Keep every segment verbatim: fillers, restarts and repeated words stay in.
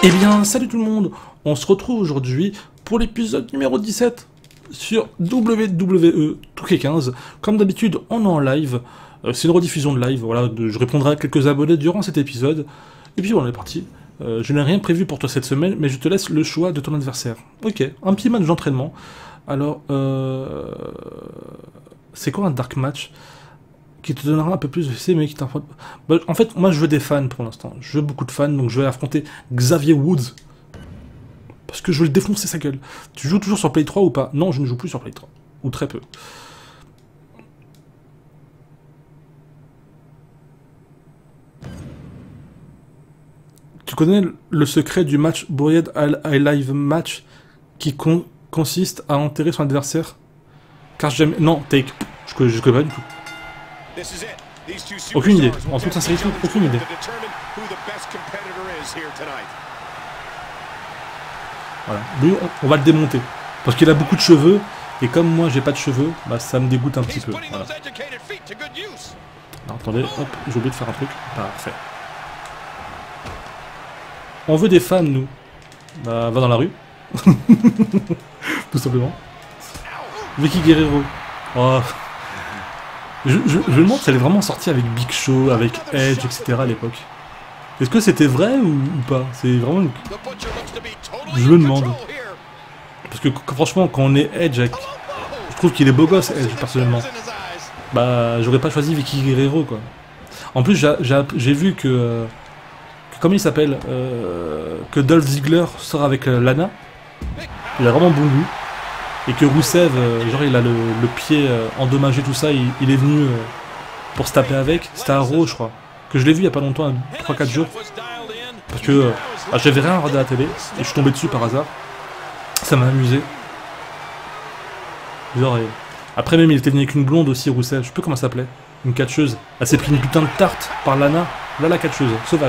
Eh bien, salut tout le monde, on se retrouve aujourd'hui pour l'épisode numéro dix-sept sur W W E deux K quinze. Comme d'habitude, on est en live, euh, c'est une rediffusion de live, voilà, de, je répondrai à quelques abonnés durant cet épisode, et puis voilà, on est parti. Euh, je n'ai rien prévu pour toi cette semaine, mais je te laisse le choix de ton adversaire. Ok, un petit match d'entraînement. Alors, euh... c'est quoi un dark match qui te donnera un peu plus de C, mais qui t'info... Bah, en fait, moi je veux des fans pour l'instant. Je veux beaucoup de fans, donc je vais affronter Xavier Woods. Parce que je veux le défoncer sa gueule. Tu joues toujours sur Play trois ou pas? Non, je ne joue plus sur Play trois. Ou très peu. Tu connais le secret du match Buried Alive Match qui con consiste à enterrer son adversaire? Car j'aime... Non, take. Je connais, je connais pas du tout. Aucune idée. En toute sincérité, aucune idée. Voilà. Lui, on, on va le démonter. Parce qu'il a beaucoup de cheveux, et comme moi j'ai pas de cheveux, bah ça me dégoûte un petit peu. Voilà. Alors, attendez, hop, j'ai oublié de faire un truc. Parfait. On veut des fans, nous. Bah, va dans la rue. Tout simplement. Vicky Guerrero. Oh. Je, je, je me demande si elle est vraiment sortie avec Big Show, avec Edge, et cetera à l'époque. Est-ce que c'était vrai ou, ou pas? C'est vraiment... Une... Je me demande. Parce que franchement, quand on est Edge, avec... je trouve qu'il est beau gosse, Edge, personnellement. Bah, j'aurais pas choisi Vicky Guerrero, quoi. En plus, j'ai vu que... Euh, que comment il s'appelle euh, que Dolph Ziggler sort avec euh, Lana. Il a vraiment bon goût. Et que Rusev, euh, genre il a le, le pied euh, endommagé, tout ça, il, il est venu euh, pour se taper avec. C'était à Raw, je crois. Que je l'ai vu il y a pas longtemps, trois quatre jours. Parce que euh, ah, j'avais rien regardé à la télé, et je suis tombé dessus par hasard. Ça m'a amusé. Genre, et... Après même il était venu avec une blonde aussi, Rusev, je sais plus comment ça s'appelait. Une catcheuse. Elle s'est pris une putain de tarte par Lana. Là la catcheuse, sauvage.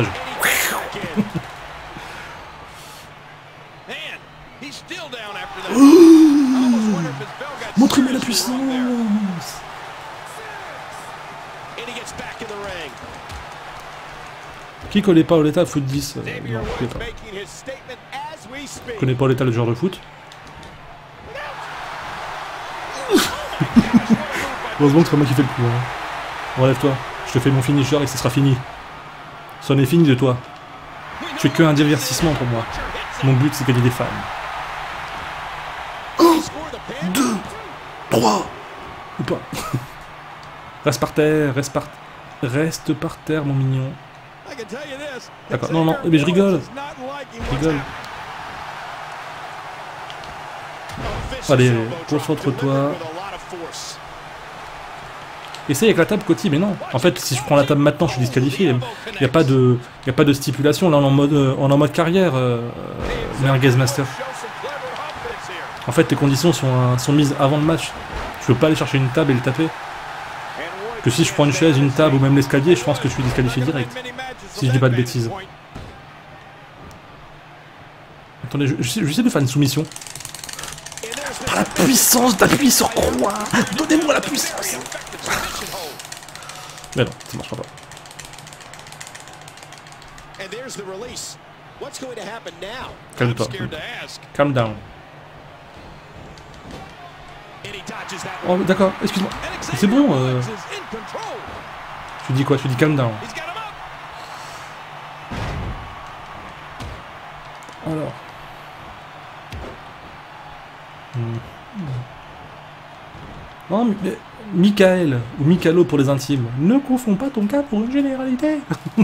Montrez-moi la puissance. Qui connaît pas Oleta foot dix euh, non, je connais pas. Je connais pas Oleta le joueur de foot. Heureusement que c'est pas moi qui fais le coup. Hein. Relève-toi, je te fais mon finisher et ce sera fini. C'en est fini de toi. Tu es que un divertissement pour moi. Mon but c'est gagner des fans. un, deux, trois ou pas. Reste par terre, reste par... Reste par terre, mon mignon. D'accord, non, non, mais je rigole. Je rigole. Allez, concentre-toi. Essaye avec la table, Coty, mais non. En fait, si je prends la table maintenant, je suis disqualifié. Il n'y a pas de, il y a pas de stipulation. Là, on est en mode, on est en mode carrière, euh, Merguez Master. En fait, les conditions sont, sont mises avant le match. Je peux pas aller chercher une table et le taper. Que si je prends une chaise, une table ou même l'escalier, je pense que je suis disqualifié direct. Si je dis pas de bêtises. Attendez, je, je, je sais de faire une soumission. Par la puissance d'appuyer sur croix. Donnez-moi la puissance. Mais non, ça marchera pas. Calme-toi. Calm down. Oh d'accord, excuse-moi. C'est bon. Euh... Tu dis quoi? Tu dis calm down. Alors. Hmm. Non, mais Michael ou Mikalo pour les intimes. Ne confonds pas ton cas pour une généralité.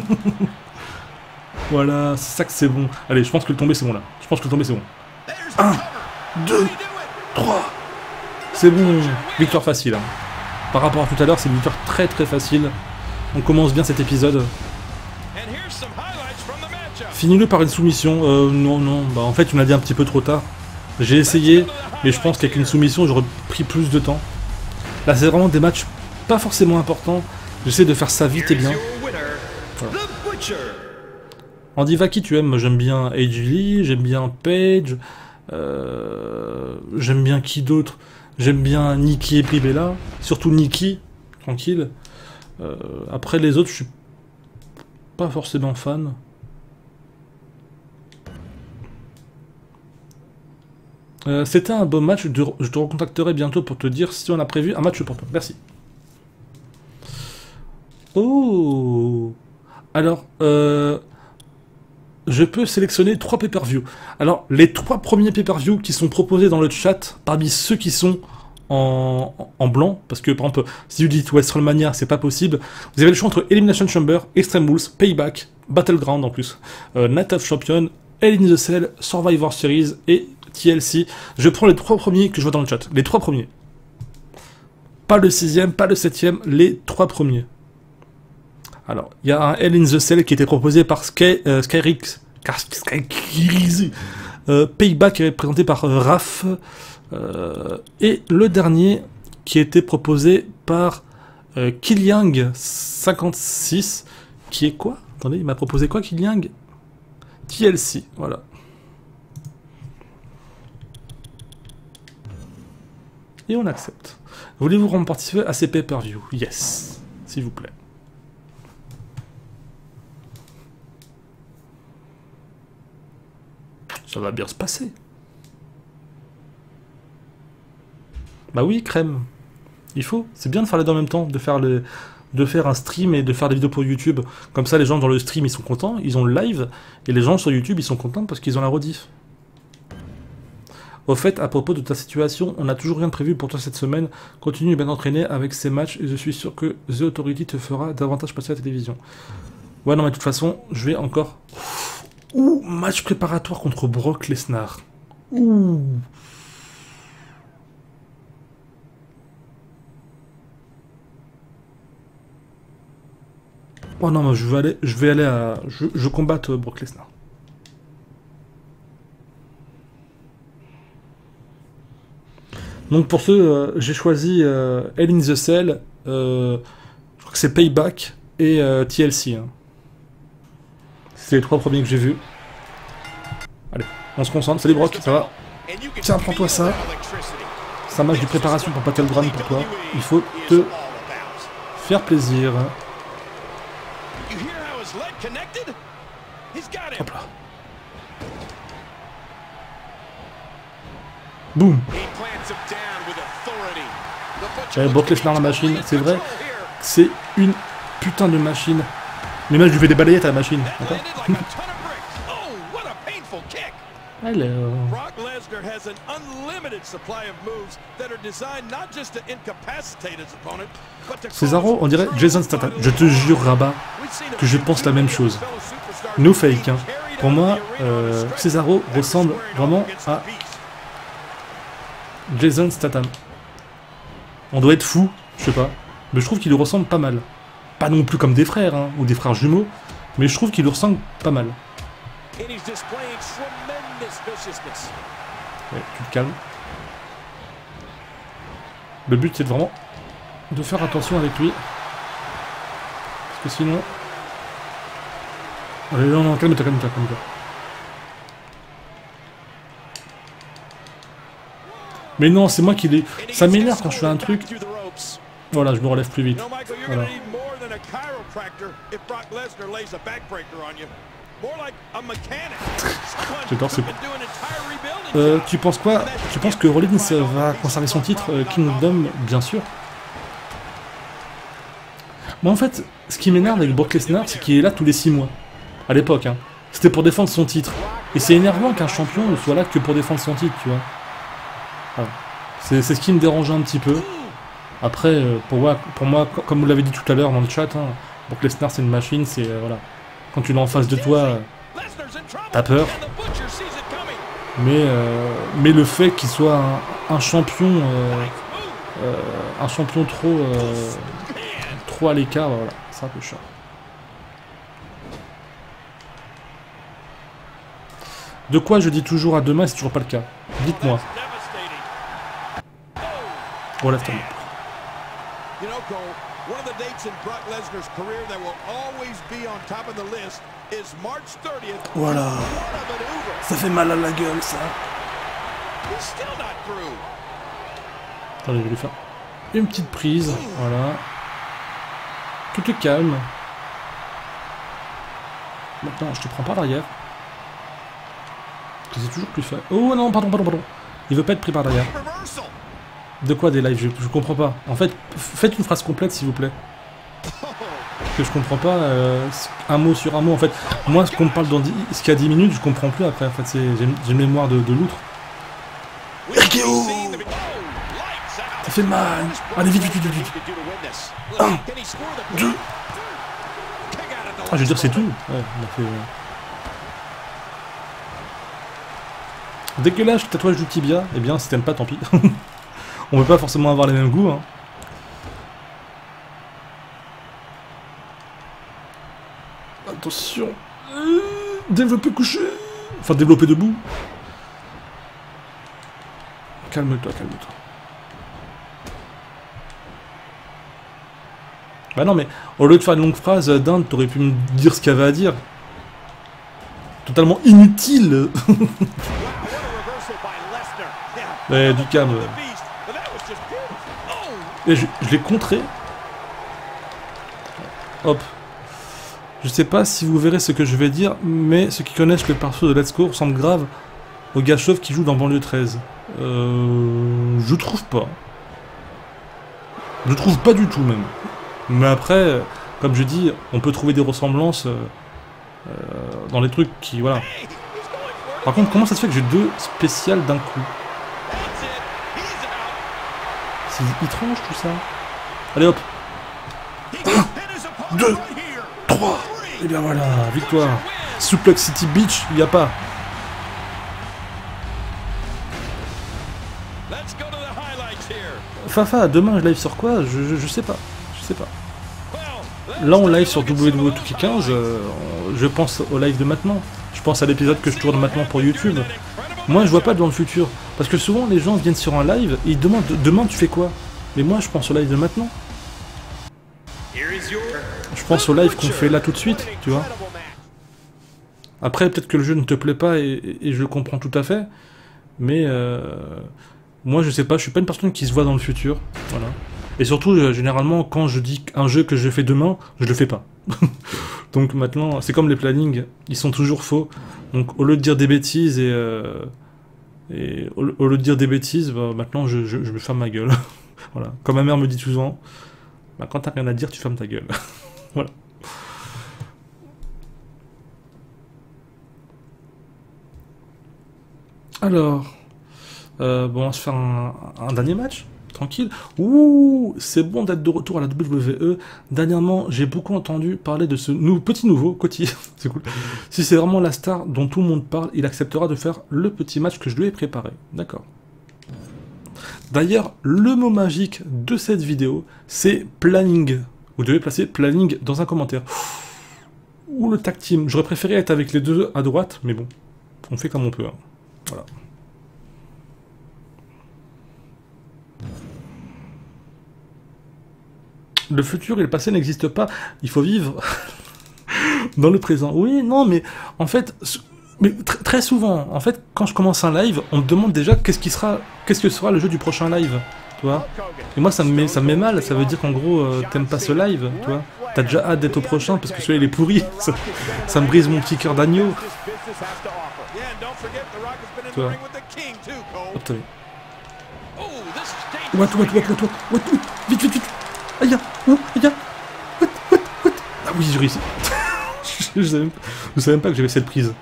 Voilà, c'est ça que c'est bon. Allez, je pense que le tombé c'est bon là. Je pense que le tombé c'est bon. un, deux, trois. C'est bon, victoire facile. Hein. Par rapport à tout à l'heure, c'est une victoire très très facile. On commence bien cet épisode. Finis-le par une soumission. Euh, non, non, bah en fait tu me l'as dit un petit peu trop tard. J'ai essayé, mais je pense qu'avec une soumission, j'aurais pris plus de temps. Là, c'est vraiment des matchs pas forcément importants. J'essaie de faire ça vite et bien. Voilà. En diva, qui tu aimes? Moi, j'aime bien A J Lee, j'aime bien Paige, euh, j'aime bien qui d'autre? J'aime bien Nikki et Bella, surtout Nikki, tranquille. Euh, après les autres, je suis pas forcément fan. Euh, C'était un beau match. Je te, je te recontacterai bientôt pour te dire si on a prévu un match pour toi. Merci. Oh. Alors, euh, je peux sélectionner trois pay-per-view. Alors, les trois premiers pay-per-view qui sont proposés dans le chat, parmi ceux qui sont en, en blanc, parce que par exemple, si vous dites WrestleMania, c'est pas possible, vous avez le choix entre Elimination Chamber, Extreme Rules, Payback, Battleground en plus, euh, Night of Champions, Hell in the Cell, Survivor Series et T L C. Je prends les trois premiers que je vois dans le chat. Les trois premiers. Pas le sixième, pas le septième, les trois premiers. Alors, il y a un Hell in the Cell qui était proposé par Sky, euh, Skyrix, Skyrix, euh, Payback qui est présenté par euh, Raph, euh, et le dernier qui était proposé par euh, Killiang cinquante-six, qui est quoi? Attendez, il m'a proposé quoi, Killiang? T L C, voilà. Et on accepte. Voulez-vous rendre participer à ces pay-per-view? Yes, s'il vous plaît. Ça va bien se passer. Bah oui, crème. Il faut. C'est bien de faire les deux en même temps, de faire le, de faire un stream et de faire des vidéos pour YouTube. Comme ça, les gens dans le stream, ils sont contents, ils ont le live, et les gens sur YouTube, ils sont contents parce qu'ils ont la rediff. Au fait, à propos de ta situation, on n'a toujours rien de prévu pour toi cette semaine. Continue bien d'entraîner avec ces matchs et je suis sûr que The Authority te fera davantage passer à la télévision. Ouais, non, mais de toute façon, je vais encore... Ouh, match préparatoire contre Brock Lesnar. Ouh. Oh non, mais je vais aller, je vais aller à... Je, je combatte Brock Lesnar. Donc pour ceux, euh, j'ai choisi euh, Hell in the Cell, euh, je crois que c'est Payback et euh, T L C. Hein. C'est les trois premiers que j'ai vus. Allez, on se concentre. Salut Brock, ça va? Tiens, prends-toi ça. C'est un match de préparation pour Battleground pour toi. Il faut te faire plaisir. Hop là. Boum. J'avais Brock Lesnar la machine, c'est vrai, c'est une putain de machine. Mais moi je lui fais des balayettes à la machine, d'accord? Alors... Cesaro, on dirait Jason Statham. Je te jure, Rabat, que je pense la même chose. No fake, hein. Pour moi, euh, Cesaro ressemble vraiment à Jason Statham. On doit être fou, je sais pas. Mais je trouve qu'il lui ressemble pas mal. Pas non plus comme des frères, hein, ou des frères jumeaux, mais je trouve qu'il lui ressemble pas mal. Ouais, tu te calmes. Le but c'est vraiment de faire attention avec lui. Parce que sinon... Allez, non, non, calme-toi, calme-toi, calme-toi. Mais non, c'est moi qui l'ai... Ça m'énerve quand je fais un truc. Voilà, je me relève plus vite. Voilà. J'adore ce coup. Euh, tu penses quoi? Tu penses que Rollins va conserver son titre euh, Kingdom? Bien sûr. Moi en fait, ce qui m'énerve avec Brock Lesnar, c'est qu'il est là tous les six mois. À l'époque, hein. C'était pour défendre son titre. Et c'est énervant qu'un champion ne soit là que pour défendre son titre, tu vois. Voilà. C'est ce qui me dérange un petit peu. Après, pour moi, pour moi comme vous l'avez dit tout à l'heure dans le chat, hein, Brock Lesnar c'est une machine, c'est euh, voilà. Quand tu l'as en face de toi, t'as peur. Mais, euh, mais le fait qu'il soit un, un champion, euh, euh, un champion trop, euh, trop à l'écart, voilà, c'est un peu chiant. De quoi je dis toujours à demain, c'est toujours pas le cas. Dites-moi. Relève-toi. Voilà. Ça fait mal à la gueule, ça. Attendez, je vais lui faire une petite prise. Voilà. Tu te calmes. Maintenant, je te prends par l'arrière. C'est toujours plus fait. Oh non, pardon, pardon, pardon. Il veut pas être pris par derrière. De quoi des lives? je, je comprends pas. En fait, faites une phrase complète s'il vous plaît. Que je comprends pas, euh, un mot sur un mot en fait. Moi, ce qu'on me parle dans dix, ce qu'il y a dix minutes, je comprends plus après. En fait, c'est j'ai une mémoire de, de loutre. Rikeo, ça fait mal. Allez, vite, vite, vite, vite. Un, deux. Ah, je veux dire, c'est tout. Ouais, on a fait. Euh... Dégueulasse, tatouage du tibia. Eh bien, si t'aimes pas, tant pis. On veut pas forcément avoir les mêmes goûts. Hein. Attention. Euh, développer couché. Enfin, développer debout. Calme-toi, calme-toi. Bah non, mais au lieu de faire une longue phrase, Dinde, t'aurais pu me dire ce qu'il y avait à dire. Totalement inutile. Ouais, du calme. Et je, je l'ai contré. Hop. Je sais pas si vous verrez ce que je vais dire, mais ceux qui connaissent le perso de Let's Go ressemblent grave au gars chauve qui joue dans Banlieue treize. Euh, je trouve pas. Je trouve pas du tout même. Mais après, comme je dis, on peut trouver des ressemblances euh, euh, dans les trucs qui... Voilà. Par contre, comment ça se fait que j'ai deux spéciales d'un coup? C'est étrange tout ça. Allez hop. un, deux, trois. Et bien voilà, victoire. Suplex City Beach, il n'y a pas. Fafa, demain je live sur quoi? je, je, je sais pas. Je sais pas. Là on live sur W W E deux K quinze. Euh, je pense au live de maintenant. Je pense à l'épisode que je tourne maintenant pour YouTube. Moi je vois pas dans le futur. Parce que souvent les gens viennent sur un live et ils demandent demain tu fais quoi? Mais moi je pense au live de maintenant. Je pense au live qu'on fait là tout de suite, tu vois. Après peut-être que le jeu ne te plaît pas et, et, et je le comprends tout à fait. Mais euh, moi je sais pas, je suis pas une personne qui se voit dans le futur. Voilà. Et surtout, euh, généralement, quand je dis un jeu que je fais demain, je le fais pas. Donc maintenant, c'est comme les plannings, ils sont toujours faux. Donc au lieu de dire des bêtises et... Euh, et au, au lieu de dire des bêtises, bah, maintenant je, je, je me ferme ma gueule. Voilà. Comme ma mère me dit souvent, bah, quand t'as rien à dire, tu fermes ta gueule. Voilà. Alors, euh, bon, on va se faire un, un dernier match. Tranquille. Ouh, c'est bon d'être de retour à la W W E. Dernièrement, j'ai beaucoup entendu parler de ce nou petit nouveau, Coty. C'est cool. Si c'est vraiment la star dont tout le monde parle, il acceptera de faire le petit match que je lui ai préparé. D'accord. D'ailleurs, le mot magique de cette vidéo, c'est planning. Vous devez placer planning dans un commentaire. Ou le tag team. J'aurais préféré être avec les deux à droite, mais bon, on fait comme on peut. Hein. Voilà. Le futur et le passé n'existent pas, il faut vivre dans le présent. Oui, non, mais en fait, mais tr très souvent, en fait, quand je commence un live, on me demande déjà qu'est-ce qui sera, qu'est-ce que sera le jeu du prochain live, tu vois. Et moi, ça me met, ça me met mal, ça veut dire qu'en gros, euh, t'aimes pas ce live, tu vois. T'as déjà hâte d'être au prochain parce que celui-là il est pourri, ça, ça me brise mon petit cœur d'agneau. Tu vois. Hop, t'as vu. What, what, what, what, what, what, what, vite, vite, vite. Aïe, oh, aïe, what, what, what. Ah oui, j'ai réussi. je, savais même, je savais même pas que j'avais cette prise.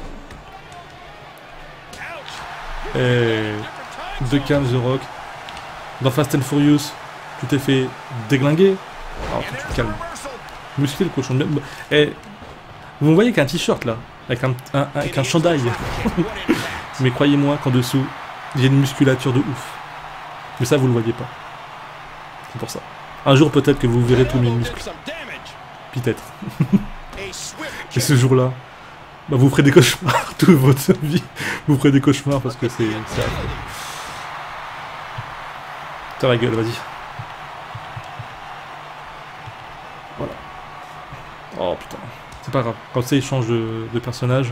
Et... de Cam The Rock. Dans Fast and Furious, tu t'es fait déglinguer. Alors tu te calmes. Musclé le cochon. Et vous me voyez qu'un t-shirt là, avec un, un, avec un chandail. Mais croyez-moi qu'en dessous, j'ai une musculature de ouf. Mais ça, vous le voyez pas. C'est pour ça. Un jour, peut-être que vous verrez tous mes muscles. Peut-être. Et ce jour-là, bah, vous ferez des cauchemars toute votre vie. Vous ferez des cauchemars parce que c'est... T'as la gueule, vas-y. Voilà. Oh putain. C'est pas grave. Comme ça, il change de, de personnage.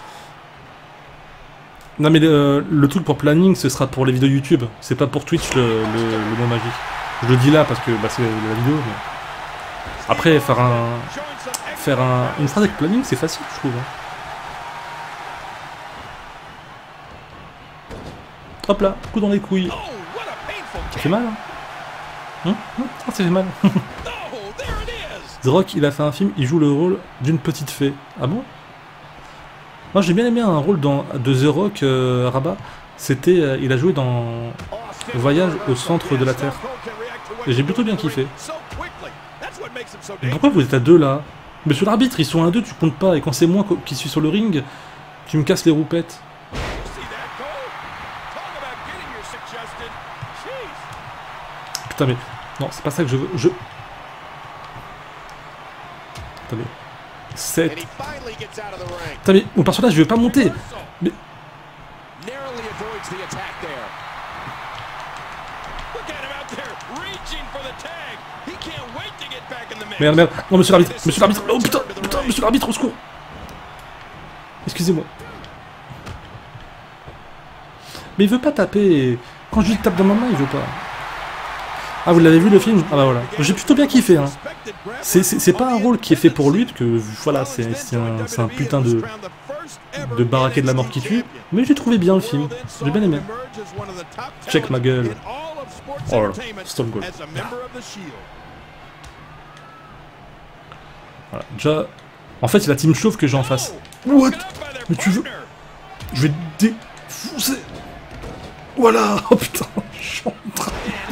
Non mais le, le truc pour planning, ce sera pour les vidéos YouTube. C'est pas pour Twitch le, le, le mot magique. Je le dis là parce que bah, c'est la vidéo. Mais... Après, faire un, faire un, une phrase avec planning, c'est facile, je trouve. Hein. Hop là, coup dans les couilles. Ça fait mal, hein, hein, hein ça fait mal. The Rock, il a fait un film, il joue le rôle d'une petite fée. Ah bon? Moi j'ai bien aimé un rôle dans, de The Rock, euh, Rabat. C'était, euh, il a joué dans Voyage au centre de la Terre. Et j'ai plutôt bien kiffé. Mais pourquoi vous êtes à deux là? Monsieur l'arbitre, ils sont à deux, tu comptes pas. Et quand c'est moi qui suis sur le ring, tu me casses les roupettes. Putain mais... Non, c'est pas ça que je veux. Je... Attendez. sept. Putain mais mon personnage, je vais pas monter. Mais... Merde, merde. Non, monsieur l'arbitre. Monsieur l'arbitre. Oh putain, putain, monsieur l'arbitre, au secours. Excusez-moi. Mais il veut pas taper. Quand je lui tape dans ma main, il veut pas. Ah, vous l'avez vu le film? Ah bah voilà. J'ai plutôt bien kiffé. Hein. C'est pas un rôle qui est fait pour lui, parce que voilà, c'est un, un putain de, de baraquet de la mort qui tue. Mais j'ai trouvé bien le film. J'ai bien aimé. Check ma gueule. Oh, Stone Cold. Voilà. Déjà, en fait, c'est la team chauve que j'ai en face. What? Mais tu veux? Je vais te défoncer. Voilà. Oh putain, je suis en train.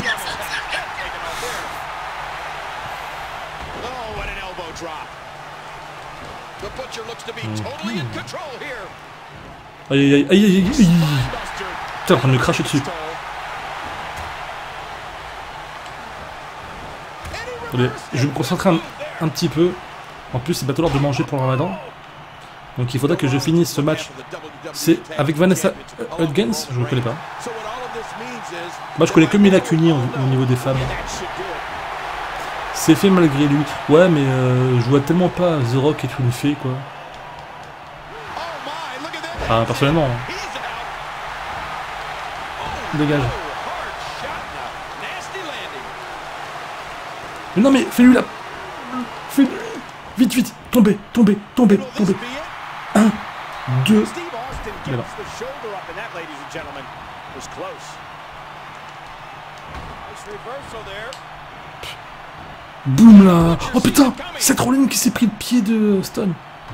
Aïe aïe aïe aïe aïe aïe. Putain, en train de me cracher dessus. Attendez, je vais me concentrer un, un petit peu. En plus, c'est bientôt l'heure de manger pour le ramadan. Donc il faudra que je finisse ce match. C'est avec Vanessa Hudgens, je ne connais pas. Moi je connais que Mila Kunis au, au niveau des femmes. C'est fait malgré lui. Ouais mais euh, je vois tellement pas The Rock être une fée quoi. Ah personnellement. Hein. Dégage. Mais non mais fais-lui la... Fais-lui... Vite, vite, tombez, tombez, tombez, tombez. Un, deux. Mais non. Boum là. Oh putain, Seth Rollins qui s'est pris le pied de Stone.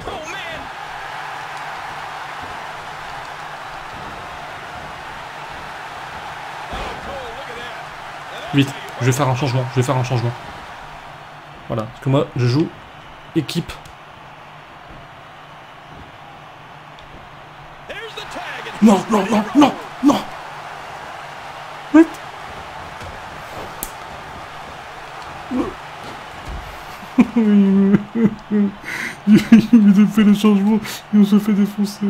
Vite, je vais faire un changement, je vais faire un changement. Voilà, parce que moi, je joue équipe. Non, non, non, non, non. What? Il a fait le changement et on se fait défoncer.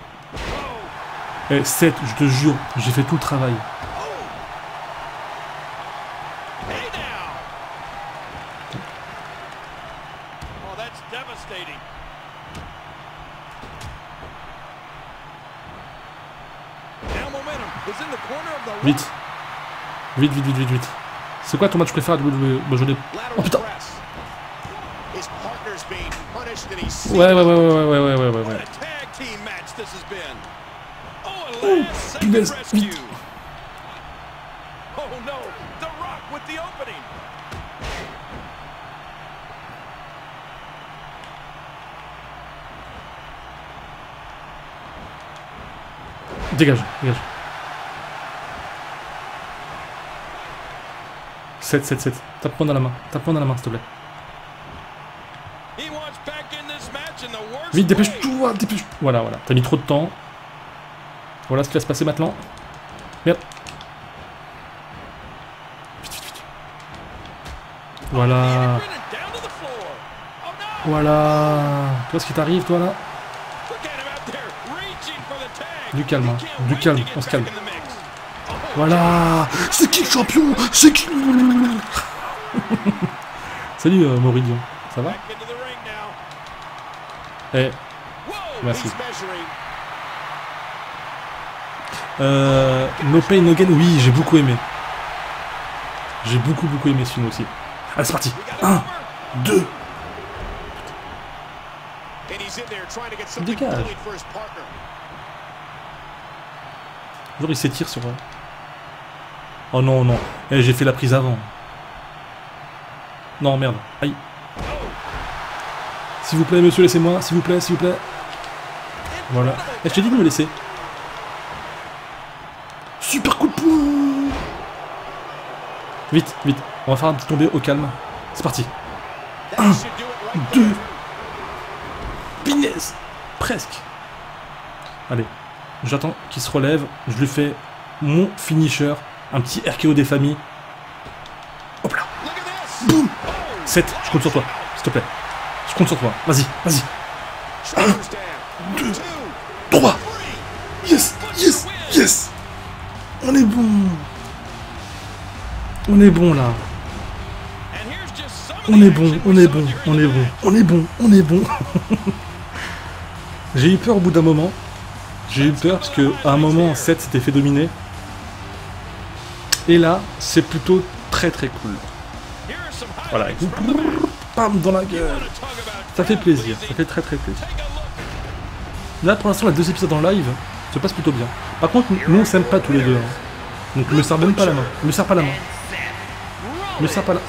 Eh, Seth, je te jure, j'ai fait tout le travail. Vite. Vite, vite, vite, vite, vite. C'est quoi ton match préféré à W W E? Bah, je l'ai... Oh putain. Ouais, ouais, ouais, ouais, ouais, ouais, ouais, ouais, ouais. Oh, punaise, vite. Dégage, dégage. sept, sept, sept. Tape-moi dans la main. Tape-moi dans la main, s'il te plaît. Vite, dépêche-toi, dépêche. Voilà, voilà. T'as mis trop de temps. Voilà ce qui va se passer maintenant. Merde. Vite, vite, vite. Voilà. Voilà. Tu vois ce qui t'arrive, toi, là? Du calme, hein. Du calme. On se calme. Voilà. C'est qui le champion? C'est qui? Salut euh, Moridion, ça va? Eh, merci. Euh, No Pain No Gain, oui, j'ai beaucoup aimé. J'ai beaucoup beaucoup aimé ce film aussi. Allez, c'est parti. Un, deux. Dégage. Genre il s'étire sur... Oh non, non. Eh, j'ai fait la prise avant. Non, merde. Aïe. S'il vous plaît, monsieur, laissez-moi. S'il vous plaît, s'il vous plaît. Voilà. Eh, je t'ai dit de me laisser. Super coup de poing. Vite, vite. On va faire un petit tombé au calme. C'est parti. Un, deux. Pinaise. Presque. Allez. J'attends qu'il se relève. Je lui fais mon finisher. Un petit R K O des familles. Hop là. Boum. sept. Je compte sur toi. S'il te plaît. Je compte sur toi. Vas-y, vas-y. un, deux, trois. Yes, yes, yes. On est bon. On est bon là. On est bon, on est bon, on est bon, on est bon, on est bon. J'ai eu peur au bout d'un moment. J'ai eu peur parce que à un moment sept s'était fait dominer. Et là, c'est plutôt très très cool. Voilà. Bam dans la gueule. Ça fait plaisir, ça fait très très plaisir. Là pour l'instant, les deux épisodes en live se passent plutôt bien. Par contre, nous on s'aime pas tous les deux. Hein. Donc me serre même pas la main. Me serre pas la main. Me serre pas la...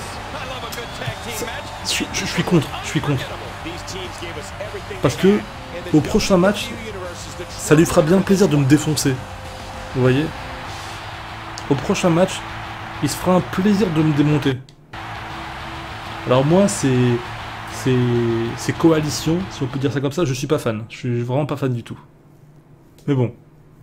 Je, je, je suis contre, je suis contre. Parce que au prochain match, ça lui fera bien plaisir de me défoncer. Vous voyez? Au prochain match, il se fera un plaisir de me démonter. Alors moi, c'est... C'est... C'est coalition, si on peut dire ça comme ça, je suis pas fan. Je suis vraiment pas fan du tout. Mais bon.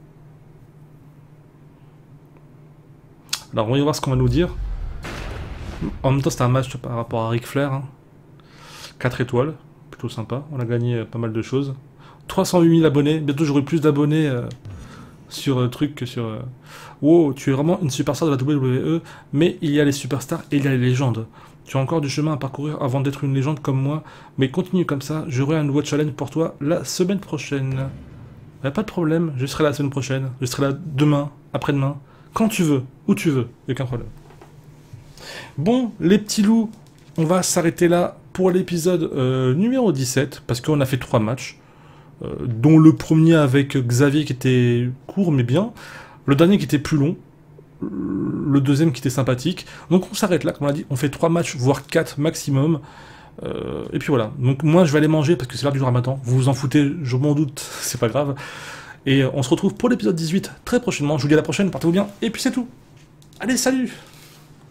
Alors on va y voir ce qu'on va nous dire. En même temps, c'était un match par rapport à Ric Flair. Hein. quatre étoiles, plutôt sympa. On a gagné euh, pas mal de choses. trois cent huit mille abonnés. Bientôt, j'aurai plus d'abonnés euh, sur euh, truc que sur... Euh... Wow, tu es vraiment une superstar de la W W E, mais il y a les superstars et il y a les légendes. Tu as encore du chemin à parcourir avant d'être une légende comme moi, mais continue comme ça, j'aurai un nouveau challenge pour toi la semaine prochaine. Bah, pas de problème, je serai là la semaine prochaine, je serai là demain, après-demain, quand tu veux, où tu veux, aucun problème. Bon, les petits loups, on va s'arrêter là pour l'épisode euh, numéro dix-sept, parce qu'on a fait trois matchs, euh, dont le premier avec Xavier qui était court mais bien, le dernier qui était plus long, le deuxième qui était sympathique. Donc on s'arrête là, comme on l'a dit, on fait trois matchs, voire quatre maximum. Euh, et puis voilà. Donc moi je vais aller manger parce que c'est l'heure du ramadan. Vous vous en foutez, je m'en doute, c'est pas grave. Et on se retrouve pour l'épisode dix-huit très prochainement. Je vous dis à la prochaine, portez-vous bien. Et puis c'est tout. Allez, salut!